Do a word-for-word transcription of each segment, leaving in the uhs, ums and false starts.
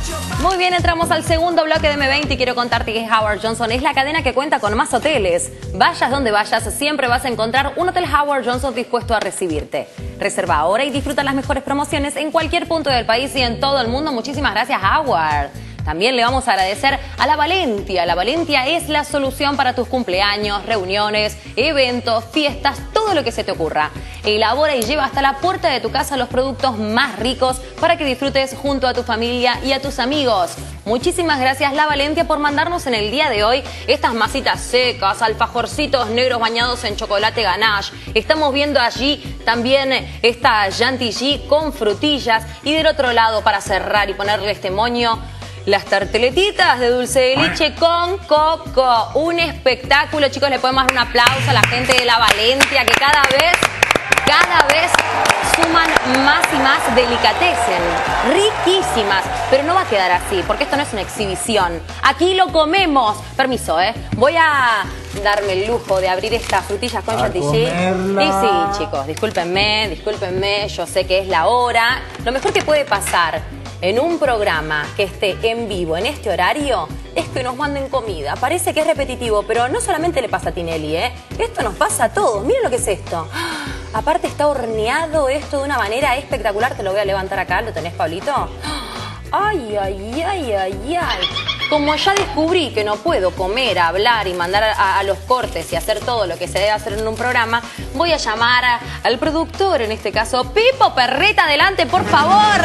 Muy bien, entramos al segundo bloque de eme veinte y quiero contarte que Howard Johnson es la cadena que cuenta con más hoteles. Vayas donde vayas, siempre vas a encontrar un hotel Howard Johnson dispuesto a recibirte. Reserva ahora y disfruta las mejores promociones en cualquier punto del país y en todo el mundo. Muchísimas gracias, Howard. También le vamos a agradecer a La Valentia. La Valentia es la solución para tus cumpleaños, reuniones, eventos, fiestas, todo lo que se te ocurra. Elabora y lleva hasta la puerta de tu casa los productos más ricos para que disfrutes junto a tu familia y a tus amigos. Muchísimas gracias, La Valentia, por mandarnos en el día de hoy estas masitas secas, alfajorcitos negros bañados en chocolate ganache. Estamos viendo allí también esta chantilly con frutillas. Y del otro lado, para cerrar y ponerle este moño, las tarteletitas de dulce de leche con coco. Un espectáculo, chicos. Le podemos dar un aplauso a la gente de La Valentia, que cada vez, cada vez suman más y más delicatessen. Riquísimas. Pero no va a quedar así, porque esto no es una exhibición. Aquí lo comemos. Permiso, ¿eh? Voy a darme el lujo de abrir estas frutillas con chantilly. Y sí, chicos, discúlpenme, discúlpenme. Yo sé que es la hora. Lo mejor que puede pasar en un programa que esté en vivo en este horario es que nos manden comida. Parece que es repetitivo, pero no solamente le pasa a Tinelli, ¿eh? Esto nos pasa a todos. Miren lo que es esto. Aparte está horneado esto de una manera espectacular. Te lo voy a levantar acá. ¿Lo tenés, Pablito? Ay, ay, ay, ay, ay. Como ya descubrí que no puedo comer, hablar y mandar a, a los cortes y hacer todo lo que se debe hacer en un programa, voy a llamar a, al productor, en este caso, Pipo Perreta, adelante, por favor.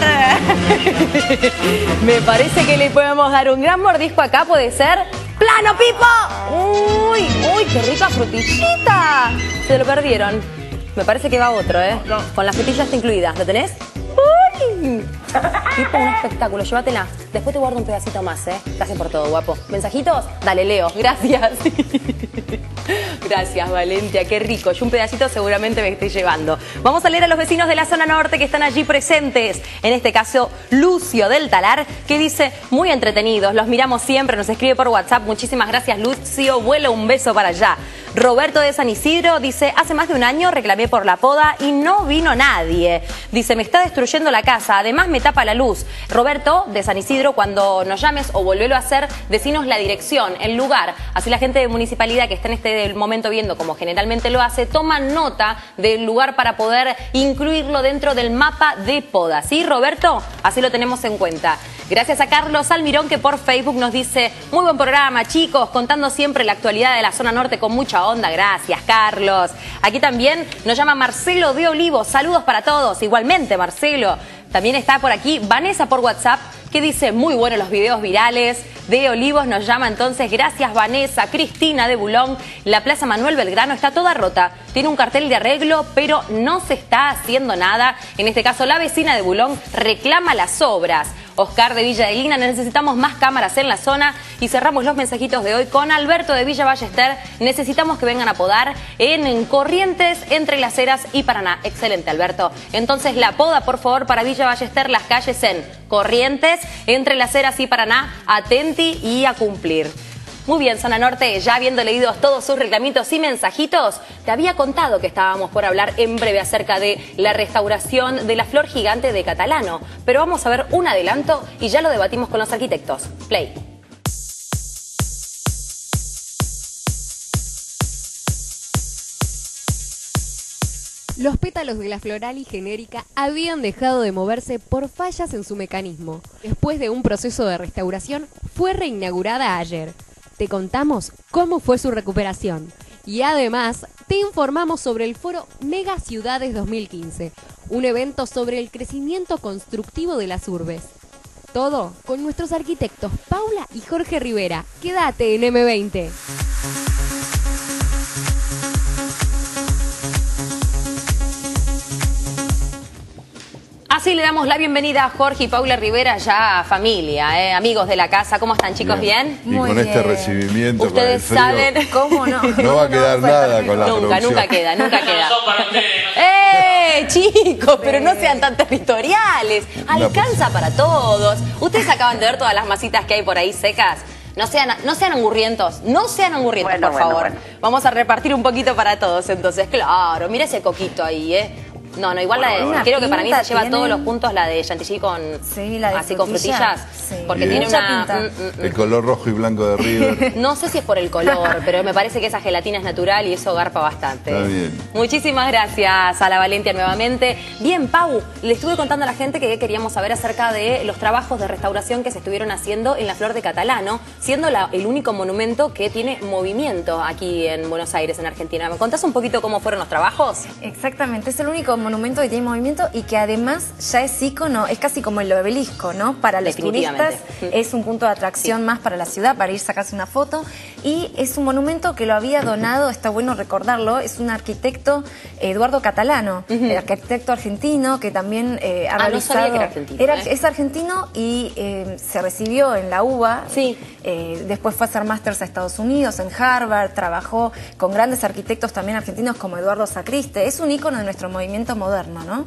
Me parece que le podemos dar un gran mordisco acá, ¿puede ser? ¡Plano, Pipo! ¡Uy, uy, qué rica frutillita! Se lo perdieron. Me parece que va otro, ¿eh? No, no. Con las frutillas incluidas. ¿Lo tenés? ¡Uy! Pipo, un espectáculo, llévatela. Después te guardo un pedacito más, ¿eh? Gracias por todo, guapo. ¿Mensajitos? Dale, Leo. Gracias. Gracias, Valentia. Qué rico. Yo un pedacito seguramente me estoy llevando. Vamos a leer a los vecinos de la zona norte que están allí presentes. En este caso, Lucio del Talar, que dice, muy entretenidos, los miramos siempre, nos escribe por WhatsApp. Muchísimas gracias, Lucio. Vuela un beso para allá. Roberto de San Isidro dice, hace más de un año reclamé por la poda y no vino nadie. Dice, me está destruyendo la casa, además me tapa la luz. Roberto de San Isidro, cuando nos llames o volvelo a hacer, decinos la dirección, el lugar. Así la gente de municipalidad que está en este momento viendo, como generalmente lo hace, toma nota del lugar para poder incluirlo dentro del mapa de poda. ¿Sí, Roberto? Así lo tenemos en cuenta. Gracias a Carlos Almirón, que por Facebook nos dice, muy buen programa, chicos, contando siempre la actualidad de la zona norte con mucha onda. Gracias, Carlos. Aquí también nos llama Marcelo de Olivos. Saludos para todos. Igualmente, Marcelo. También está por aquí Vanessa por WhatsApp, que dice, muy buenos los videos virales. De Olivos nos llama entonces, gracias, Vanessa. Cristina de Bulón, la Plaza Manuel Belgrano está toda rota. Tiene un cartel de arreglo, pero no se está haciendo nada. En este caso, la vecina de Bulón reclama las obras. Oscar de Villa de Lina, necesitamos más cámaras en la zona. Y cerramos los mensajitos de hoy con Alberto de Villa Ballester. Necesitamos que vengan a podar en Corrientes, entre Las Heras y Paraná. Excelente, Alberto. Entonces, la poda, por favor, para Villa Ballester, las calles en Corrientes, entre Las Heras y Paraná. Atenti y a cumplir. Muy bien, zona norte, ya habiendo leído todos sus reclamitos y mensajitos, te había contado que estábamos por hablar en breve acerca de la restauración de la flor gigante de Catalano. Pero vamos a ver un adelanto y ya lo debatimos con los arquitectos. Play. Los pétalos de la Florali genérica habían dejado de moverse por fallas en su mecanismo. Después de un proceso de restauración, fue reinaugurada ayer. Te contamos cómo fue su recuperación. Y además, te informamos sobre el foro Mega Ciudades dos mil quince, un evento sobre el crecimiento constructivo de las urbes. Todo con nuestros arquitectos Paula y Jorge Rivera. Quédate en eme veinte. Así le damos la bienvenida a Jorge y Paula Rivera, ya familia, ¿eh? Amigos de la casa. ¿Cómo están, chicos? ¿Bien? Y Muy con bien. Este recibimiento, ustedes con el saben cómo no. No va a quedar no, nada con la Nunca, producción. nunca queda, nunca queda. ¡Eh, chicos! Pero no sean tan territoriales. Alcanza para todos. Ustedes acaban de ver todas las masitas que hay por ahí secas. No sean, no sean angurrientos, no sean angurrientos, bueno, por bueno, favor. Bueno. Vamos a repartir un poquito para todos, entonces. Claro, mira ese coquito ahí, ¿eh? No, no, igual Bueno, la de, creo que para mí se lleva tiene... todos los puntos la de chantilly con, sí, la de así con frutilla. frutillas, Sí. porque Bien. tiene Mucha una... pinta. Mm, mm, El color rojo y blanco de River. no sé si es por el color, pero me parece que esa gelatina es natural y eso garpa bastante. Está bien. Muchísimas gracias a la Valentia nuevamente. Bien, Pau, le estuve contando a la gente que queríamos saber acerca de los trabajos de restauración que se estuvieron haciendo en la Flor de Catalano, siendo la, el único monumento que tiene movimiento aquí en Buenos Aires, en Argentina. ¿Me contás un poquito cómo fueron los trabajos? Exactamente, es el único monumento que tiene movimiento y que además ya es ícono, es casi como el obelisco, ¿no? Para los turistas es un punto de atracción sí. más para la ciudad, para ir a sacarse una foto, y es un monumento que lo había donado, está bueno recordarlo, es un arquitecto, Eduardo Catalano, uh-huh. el arquitecto argentino que también eh, ha ah, realizado... no sabía que era argentino. Era, ¿eh? Es argentino y eh, se recibió en la U B A, sí. eh, después fue a hacer másters a Estados Unidos, en Harvard, trabajó con grandes arquitectos también argentinos como Eduardo Sacriste, es un ícono de nuestro movimiento moderno, ¿no?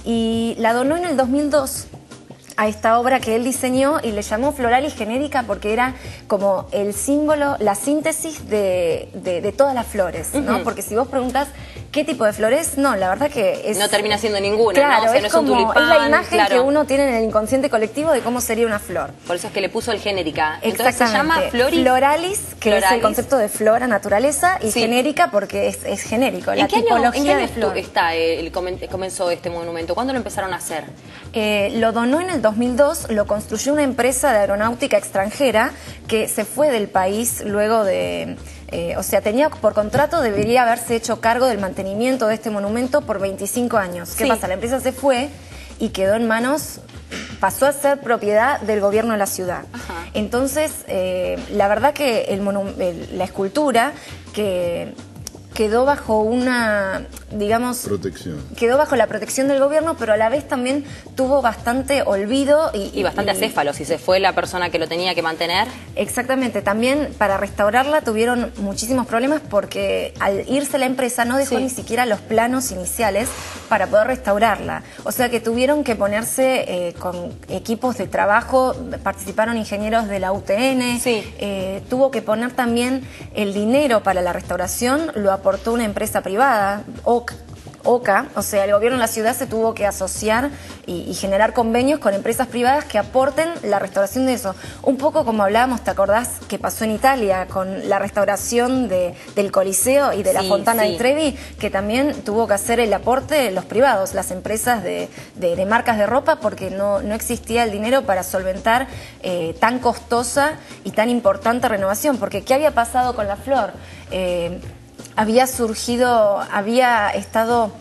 Y la donó en el dos mil dos a esta obra que él diseñó y le llamó Floralis Genérica porque era como el símbolo, la síntesis de, de, de todas las flores, ¿no? Uh-huh. Porque si vos preguntás qué tipo de flores, no, la verdad que es... No termina siendo ninguna, claro, ¿no? O sea, es no es como, un tulipán, es la imagen claro. que uno tiene en el inconsciente colectivo de cómo sería una flor. Por eso es que le puso el genérica. Entonces exactamente. se llama Floris... Floralis, que Floralis. Es el concepto de flora, naturaleza, y sí. genérica porque es, es genérico, la ¿En qué tipología año, ¿en qué año de flor. Está, eh, comenzó este monumento? ¿Cuándo lo empezaron a hacer? Eh, lo donó en el dos mil dos, lo construyó una empresa de aeronáutica extranjera que se fue del país luego de... Eh, o sea, tenía por contrato, debería haberse hecho cargo del mantenimiento de este monumento por veinticinco años. ¿Qué sí. pasa? La empresa se fue y quedó en manos, pasó a ser propiedad del gobierno de la ciudad. Ajá. Entonces, eh, la verdad que el el, la escultura que... quedó bajo una, digamos... Protección. Quedó bajo la protección del gobierno, pero a la vez también tuvo bastante olvido y... Y bastante y, acéfalo, si se fue la persona que lo tenía que mantener. Exactamente. También para restaurarla tuvieron muchísimos problemas porque al irse la empresa no dejó sí. ni siquiera los planos iniciales para poder restaurarla. O sea que tuvieron que ponerse eh, con equipos de trabajo, participaron ingenieros de la U T N, sí. eh, tuvo que poner también el dinero para la restauración, lo aportó una empresa privada, O C A, O C A, o sea, el gobierno de la ciudad se tuvo que asociar y, y generar convenios con empresas privadas que aporten la restauración de eso. Un poco como hablábamos, ¿te acordás que pasó en Italia con la restauración de, del Coliseo y de la sí, Fontana sí. di Trevi? Que también tuvo que hacer el aporte los privados, las empresas de, de, de marcas de ropa, porque no, no existía el dinero para solventar eh, tan costosa y tan importante renovación. Porque ¿qué había pasado con la flor? Eh, había surgido, había estado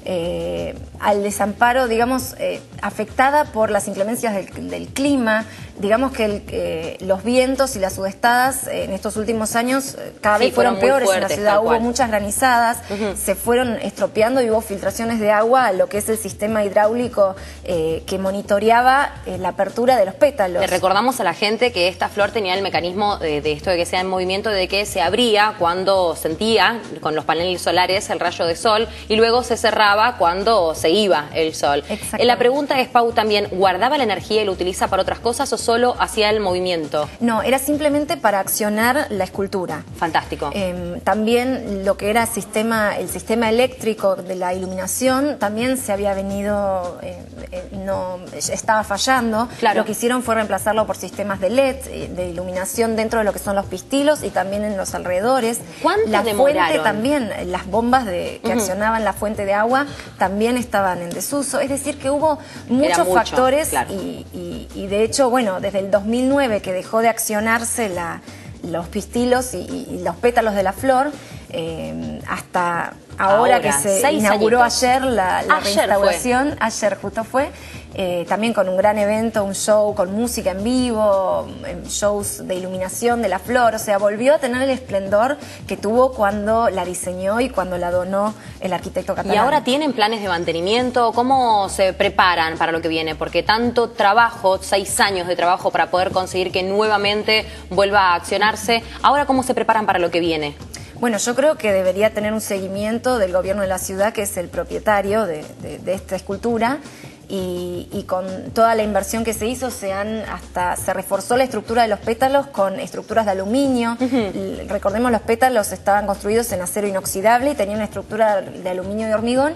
eh, al desamparo, digamos, eh, afectada por las inclemencias del, del clima, digamos que el, eh, los vientos y las sudestadas eh, en estos últimos años eh, cada sí, vez fueron, fueron peores fuertes, en la ciudad, hubo muchas granizadas, uh-huh. se fueron estropeando y hubo filtraciones de agua a lo que es el sistema hidráulico eh, que monitoreaba eh, la apertura de los pétalos. Le recordamos a la gente que esta flor tenía el mecanismo de, de esto de que sea en movimiento, de que se abría cuando sentía con los paneles solares el rayo de sol y luego se cerraba cuando se iba el sol. Eh, la pregunta es, Pau, también, ¿guardaba la energía y lo utiliza para otras cosas o solo hacía el movimiento? No, era simplemente para accionar la escultura. Fantástico. Eh, también lo que era sistema, el sistema eléctrico de la iluminación también se había venido, eh, eh, no estaba fallando. Claro. Lo que hicieron fue reemplazarlo por sistemas de L E D, de iluminación dentro de lo que son los pistilos y también en los alrededores. ¿Cuánto la demoraron? Fuente también, las bombas de, que uh-huh. accionaban la fuente de agua también estaban en desuso. Es decir, que hubo muchos mucho, factores claro. y, y, y de hecho, bueno, desde el dos mil nueve que dejó de accionarse la, los pistilos y, y los pétalos de la flor, eh, hasta ahora, ahora que se inauguró añitos. ayer la, la ayer reinstauración, fue. ayer justo fue, eh, también con un gran evento, un show con música en vivo, shows de iluminación de la flor, o sea, volvió a tener el esplendor que tuvo cuando la diseñó y cuando la donó el arquitecto catalán. ¿Y ahora tienen planes de mantenimiento? ¿Cómo se preparan para lo que viene? Porque tanto trabajo, seis años de trabajo para poder conseguir que nuevamente vuelva a accionarse, ¿ahora cómo se preparan para lo que viene? Bueno, yo creo que debería tener un seguimiento del gobierno de la ciudad, que es el propietario de, de, de esta escultura, y, y con toda la inversión que se hizo se han hasta se reforzó la estructura de los pétalos con estructuras de aluminio. Uh-huh. Recordemos, los pétalos estaban construidos en acero inoxidable y tenían una estructura de aluminio y hormigón,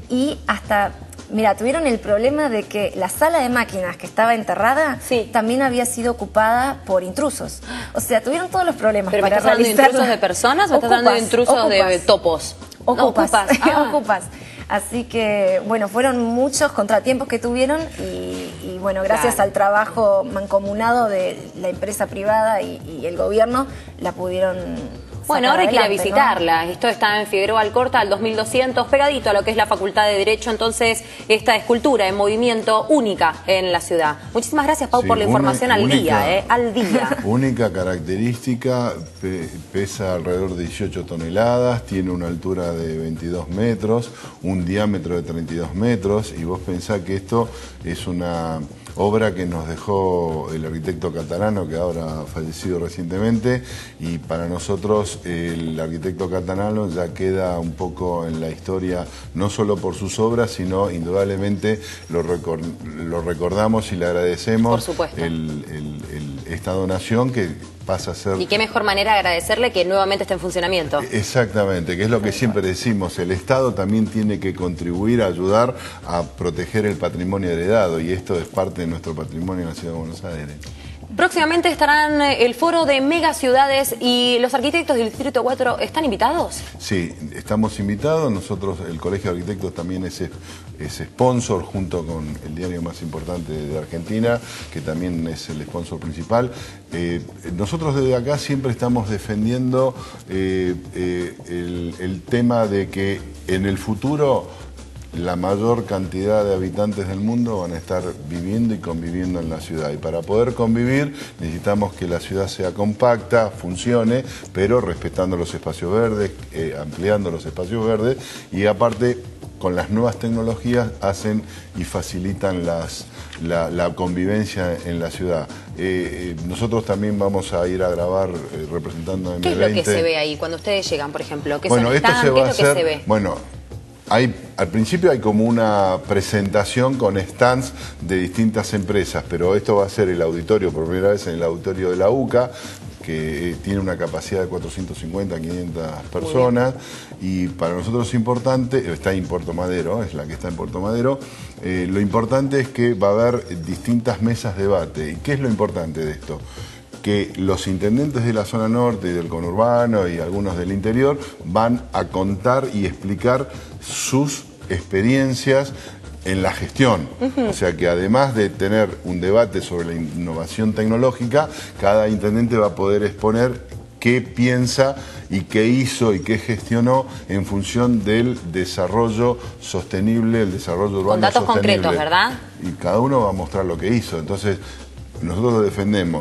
y hasta... Mira, tuvieron el problema de que la sala de máquinas que estaba enterrada sí. también había sido ocupada por intrusos. O sea, tuvieron todos los problemas ¿Pero para me estás hablando de intrusos de personas o estás hablando de intrusos ocupas, de topos? Ocupas, no, ocupas. Ah. ocupas. Así que, bueno, fueron muchos contratiempos que tuvieron y, y bueno, gracias claro. al trabajo mancomunado de la empresa privada y, y el gobierno, la pudieron... Bueno, ahora hay que ir a visitarla. ¿No? Esto está en Figueroa Alcorta, al dos mil doscientos, pegadito a lo que es la Facultad de Derecho. Entonces, esta escultura en movimiento única en la ciudad. Muchísimas gracias, Pau, sí, por la información al única, día, ¿eh? Al día. Única característica, pe pesa alrededor de dieciocho toneladas, tiene una altura de veintidós metros, un diámetro de treinta y dos metros, y vos pensás que esto es una... obra que nos dejó el arquitecto Catalano, que ahora ha fallecido recientemente, y para nosotros el arquitecto Catalano ya queda un poco en la historia, no solo por sus obras, sino indudablemente lo, record, lo recordamos y le agradecemos. Por supuesto. El, el, el, esta donación que pasa a ser... Y qué mejor manera de agradecerle que nuevamente esté en funcionamiento. Exactamente, que es lo que siempre decimos, el Estado también tiene que contribuir a ayudar a proteger el patrimonio heredado, y esto es parte de nuestro patrimonio en la Ciudad de Buenos Aires. Próximamente estarán el foro de megaciudades y los arquitectos del Distrito cuatro, ¿están invitados? Sí, estamos invitados. Nosotros, el Colegio de Arquitectos también es, es sponsor junto con el diario más importante de Argentina, que también es el sponsor principal. Eh, nosotros desde acá siempre estamos defendiendo eh, eh, el, el tema de que en el futuro la mayor cantidad de habitantes del mundo van a estar viviendo y conviviendo en la ciudad. Y para poder convivir necesitamos que la ciudad sea compacta, funcione, pero respetando los espacios verdes, eh, ampliando los espacios verdes, y aparte con las nuevas tecnologías hacen y facilitan las, la, la convivencia en la ciudad. Eh, eh, nosotros también vamos a ir a grabar eh, representando a M veinte. ¿Qué es lo que se ve ahí cuando ustedes llegan, por ejemplo? ¿Qué bueno, son esto están? se va ¿Qué a es lo que hacer, se ve? Bueno, Hay, al principio hay como una presentación con stands de distintas empresas, pero esto va a ser el auditorio, por primera vez en el auditorio de la U C A, que tiene una capacidad de cuatrocientas cincuenta a quinientas personas, y para nosotros es importante, está en Puerto Madero, es la que está en Puerto Madero, eh, lo importante es que va a haber distintas mesas de debate. ¿Y qué es lo importante de esto? Que los intendentes de la zona norte y del conurbano y algunos del interior van a contar y explicar sus experiencias en la gestión. Uh-huh. O sea que además de tener un debate sobre la innovación tecnológica, cada intendente va a poder exponer qué piensa y qué hizo y qué gestionó en función del desarrollo sostenible, el desarrollo urbano sostenible. Con datos concretos, ¿verdad? Y cada uno va a mostrar lo que hizo. Entonces, nosotros defendemos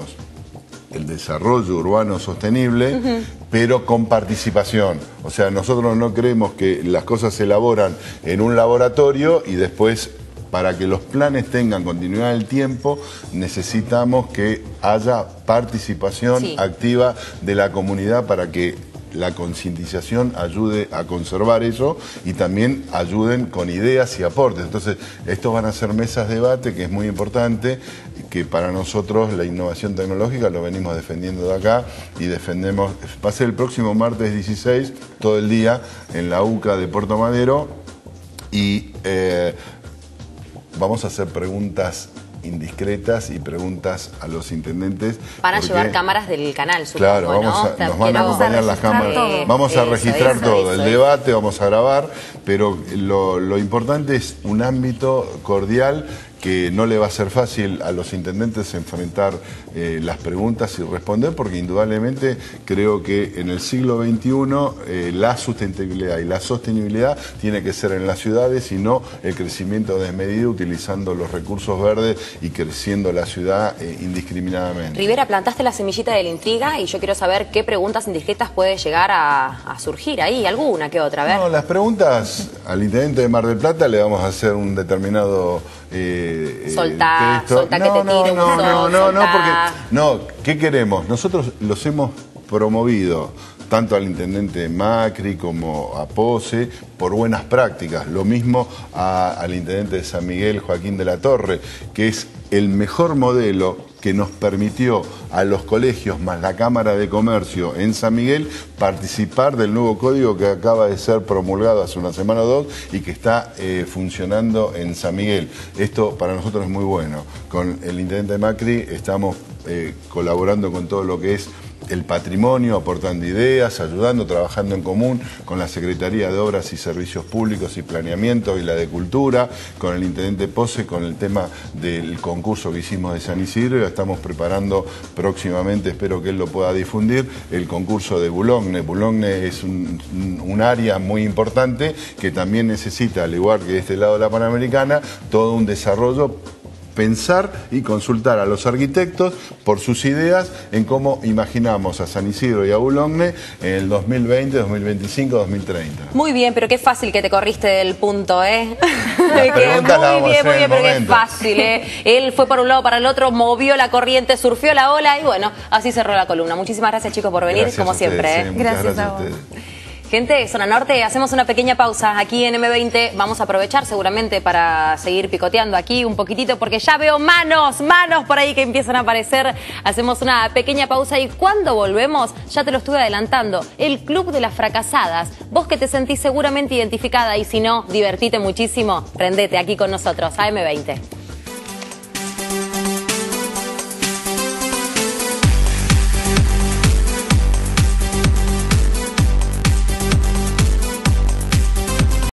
el desarrollo urbano sostenible, uh-huh, pero con participación. O sea, nosotros no creemos que las cosas se elaboran en un laboratorio y después, para que los planes tengan continuidad en el tiempo, necesitamos que haya participación sí. activa de la comunidad para que la concientización ayude a conservar eso y también ayuden con ideas y aportes. Entonces, estos van a ser mesas de debate, que es muy importante, que para nosotros la innovación tecnológica lo venimos defendiendo de acá y defendemos, va a ser el próximo martes dieciséis, todo el día, en la U C A de Puerto Madero, y eh, vamos a hacer preguntas indiscretas y preguntas a los intendentes. Van a llevar cámaras del canal, supongo, claro, vamos ¿no? a, nos van a acompañar las cámaras. Todo. Vamos a eso, registrar eso, todo, eso, el eso. debate, vamos a grabar, pero lo, lo importante es un ámbito cordial que no le va a ser fácil a los intendentes enfrentar eh, las preguntas y responder, porque indudablemente creo que en el siglo veintiuno eh, la sustentabilidad y la sostenibilidad tiene que ser en las ciudades y no el crecimiento desmedido utilizando los recursos verdes y creciendo la ciudad eh, indiscriminadamente. Rivera, plantaste la semillita de la intriga y yo quiero saber qué preguntas indiscretas puede llegar a, a surgir ahí, alguna que otra, a ver. No, las preguntas al intendente de Mar del Plata le vamos a hacer un determinado... Eh, soltá, eh, soltá no, que te no, tire no, un no, sol, no, no, soltá. porque, no, ¿qué queremos? Nosotros los hemos promovido tanto al intendente Macri como a Pose por buenas prácticas, lo mismo a, al intendente de San Miguel, Joaquín de la Torre, que es el mejor modelo que que nos permitió a los colegios más la Cámara de Comercio en San Miguel participar del nuevo código que acaba de ser promulgado hace una semana o dos y que está eh, funcionando en San Miguel. Esto para nosotros es muy bueno. Con el intendente Macri estamos eh, colaborando con todo lo que es el patrimonio, aportando ideas, ayudando, trabajando en común con la Secretaría de Obras y Servicios Públicos y Planeamiento y la de Cultura, con el intendente Pose, con el tema del concurso que hicimos de San Isidro, y estamos preparando próximamente, espero que él lo pueda difundir, el concurso de Boulogne. Boulogne es un, un área muy importante que también necesita, al igual que de este lado de la Panamericana, todo un desarrollo, pensar y consultar a los arquitectos por sus ideas en cómo imaginamos a San Isidro y a Boulogne en el dos mil veinte, dos mil veinticinco, dos mil treinta. Muy bien, pero qué fácil que te corriste del punto, ¿eh? Las preguntas las vamos muy a bien, hacer muy en bien, el pero qué momento. fácil, ¿eh? Él fue por un lado para el otro, movió la corriente, surfió la ola y bueno, así cerró la columna. Muchísimas gracias, chicos, por venir, Gracias como a ustedes, siempre. eh, ¿eh? muchas Gracias gracias a a vos. ustedes. Gente, Zona Norte, hacemos una pequeña pausa aquí en M veinte. Vamos a aprovechar seguramente para seguir picoteando aquí un poquitito porque ya veo manos, manos por ahí que empiezan a aparecer. Hacemos una pequeña pausa y cuando volvemos, ya te lo estuve adelantando, el Club de las Fracasadas. Vos que te sentís seguramente identificada y si no, divertite muchísimo, prendete aquí con nosotros a M veinte.